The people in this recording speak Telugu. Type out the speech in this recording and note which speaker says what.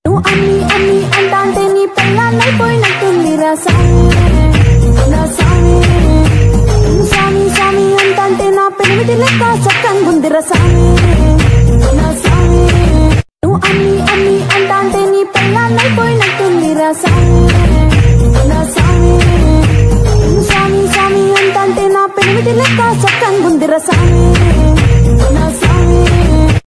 Speaker 1: నువ్వు అమ్మి అమ్మి అంటాంటే నీ పెళ్ళాన్నైపోయినట్టుందిరా సామి నా సామి సామి సామి అంటాంటే నా పెనిమిటి లెక్క సక్కంగుందిరా సామి నా సామి నువ్వు అమ్మి అమ్మి అంటాంటే నీ పెళ్ళాన్నైపోయినట్టుందిరా సామి నా సామి సామి సామి అంటాంటే నా పెనిమిటి లెక్క సక్కంగుందిరా సామి